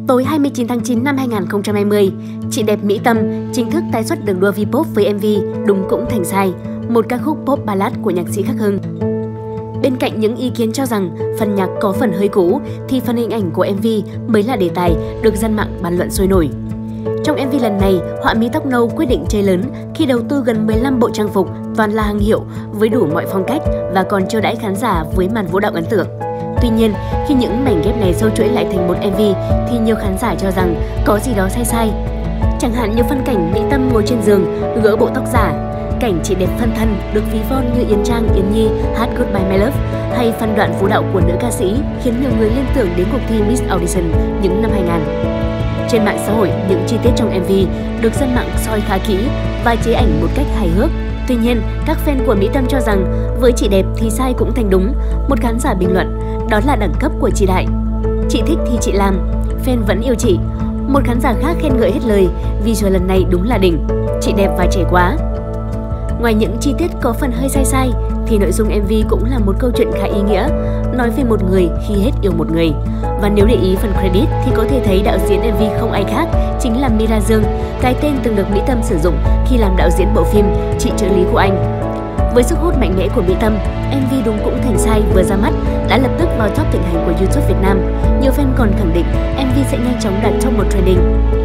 Tối 29 tháng 9 năm 2020, chị đẹp Mỹ Tâm chính thức tái xuất đường đua V-pop với MV Đúng Cũng Thành Sai, một ca khúc pop ballad của nhạc sĩ Khắc Hưng. Bên cạnh những ý kiến cho rằng phần nhạc có phần hơi cũ, thì phần hình ảnh của MV mới là đề tài được dân mạng bàn luận sôi nổi. Trong MV lần này, họa mi tóc nâu quyết định chơi lớn khi đầu tư gần 15 bộ trang phục toàn là hàng hiệu với đủ mọi phong cách và còn chiêu đãi khán giả với màn vũ đạo ấn tượng. Tuy nhiên, khi những mảnh ghép này sâu chuỗi lại thành một MV thì nhiều khán giả cho rằng có gì đó sai. Chẳng hạn như phân cảnh Mỹ Tâm ngồi trên giường gỡ bộ tóc giả, cảnh chị đẹp phân thân được ví von như Yến Trang, Yến Nhi hát Goodbye My Love, hay phân đoạn vũ đạo của nữ ca sĩ khiến nhiều người liên tưởng đến cuộc thi Miss Audition những năm 2000. Trên mạng xã hội, những chi tiết trong MV được dân mạng soi khá kỹ và chế ảnh một cách hài hước. Tuy nhiên, các fan của Mỹ Tâm cho rằng với chị đẹp thì sai cũng thành đúng. Một khán giả bình luận, đó là đẳng cấp của chị Đại. Chị thích thì chị làm, fan vẫn yêu chị. Một khán giả khác khen ngợi hết lời, visual lần này đúng là đỉnh, chị đẹp và trẻ quá. Ngoài những chi tiết có phần hơi sai thì nội dung MV cũng là một câu chuyện khá ý nghĩa, nói về một người khi hết yêu một người. Và nếu để ý phần credit thì có thể thấy đạo diễn MV không ai khác chính là Mira Dương, cái tên từng được Mỹ Tâm sử dụng khi làm đạo diễn bộ phim Chị trợ lý của anh. Với sức hút mạnh mẽ của Mỹ Tâm, MV Đúng Cũng Thành Sai vừa ra mắt đã lập tức vào top thịnh hành của YouTube Việt Nam. Nhiều fan còn khẳng định MV sẽ nhanh chóng đạt top 1 trending.